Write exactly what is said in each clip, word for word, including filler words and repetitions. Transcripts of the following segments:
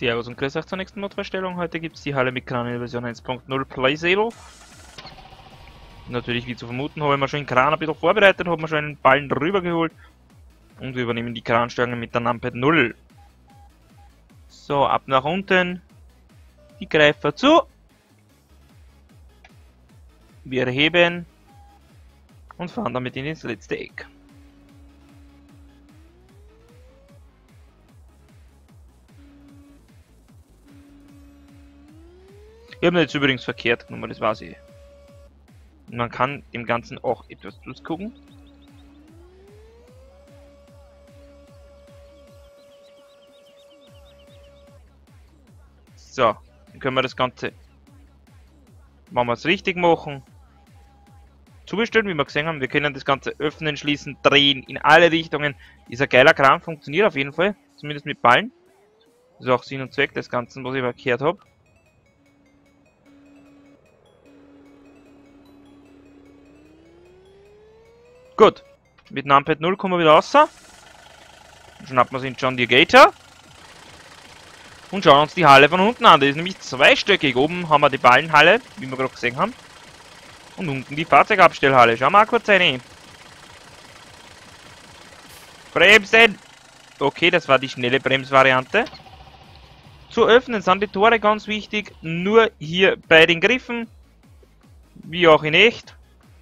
Servus und grüß euch zur nächsten Modvorstellung. Heute gibt es die Halle mit Kran in der Version eins punkt null Playsail. Natürlich, wie zu vermuten, habe ich mir schon den Kran ein bisschen vorbereitet, habe mir schon einen Ballen drüber geholt. Und wir übernehmen die Kransteuerung mit der Numpad null. So, ab nach unten. Die Greifer zu. Wir heben. Und fahren damit in ins letzte Eck. Ich habe jetzt übrigens verkehrt genommen, das weiß ich. Und man kann dem Ganzen auch etwas gucken. So, dann können wir das Ganze, wenn wir es richtig machen, zubestellen, wie wir gesehen haben. Wir können das Ganze öffnen, schließen, drehen, in alle Richtungen. Ist ein geiler Kran, funktioniert auf jeden Fall, zumindest mit Ballen. Das ist auch Sinn und Zweck des Ganzen, was ich verkehrt habe. Gut, mit Numpad null kommen wir wieder raus. Dann schnappen wir uns den John Deere Gator. Und schauen uns die Halle von unten an. Die ist nämlich zweistöckig. Oben haben wir die Ballenhalle, wie wir gerade gesehen haben. Und unten die Fahrzeugabstellhalle. Schauen wir mal kurz rein. Bremsen! Okay, das war die schnelle Bremsvariante. Zu öffnen sind die Tore ganz wichtig. Nur hier bei den Griffen. Wie auch in echt.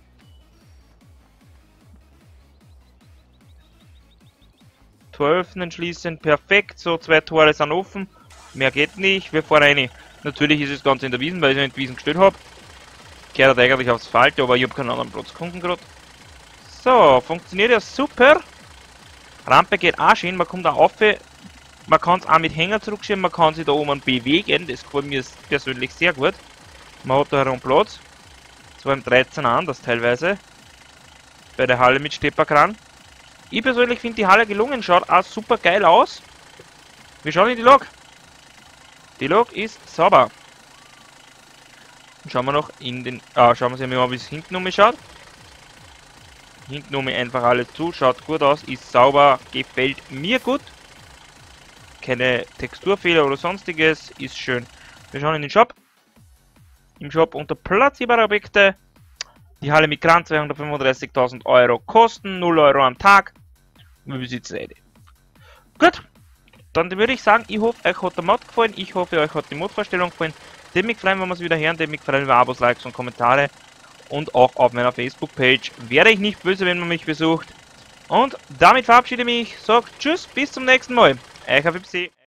Tor öffnen, schließen, perfekt, so zwei Tore sind offen, mehr geht nicht, wir fahren rein. Natürlich ist das Ganze in der Wiesen, weil ich nicht Wiesen gestellt habe. Kehrt eigentlich aufs Asphalt, aber ich habe keinen anderen Platz gefunden gerade. So, funktioniert ja super. Rampe geht auch schön, man kommt da rauf, man kann es auch mit Hänger zurückschieben, man kann sich da oben bewegen, das gefällt mir persönlich sehr gut. Man hat da herum Platz, zwar im dreizehn anders teilweise, bei der Halle mit Stepperkran. Ich persönlich finde die Halle gelungen, schaut auch super geil aus. Wir schauen in die Lok. Die Lok ist sauber. Und schauen wir noch in den... Ah, schauen wir uns mal, wie es hinten um schaut. Hinten um einfach alles zu, schaut gut aus, ist sauber, gefällt mir gut. Keine Texturfehler oder sonstiges, ist schön. Wir schauen in den Shop. Im Shop unter platzierbare Objekte. Die Halle mit Kran zweihundertfünfunddreißigtausend Euro kosten, null Euro am Tag. Wir besitzen eine. Gut, dann würde ich sagen, ich hoffe, euch hat der Mod gefallen. Ich hoffe, euch hat die Modvorstellung gefallen. Dem mich freuen, wenn wir es wieder hören. Dem mich freuen über Abos, Likes und Kommentare. Und auch auf meiner Facebook-Page. Wäre ich nicht böse, wenn man mich besucht. Und damit verabschiede ich mich. Sagt Tschüss, bis zum nächsten Mal. Euer F F C.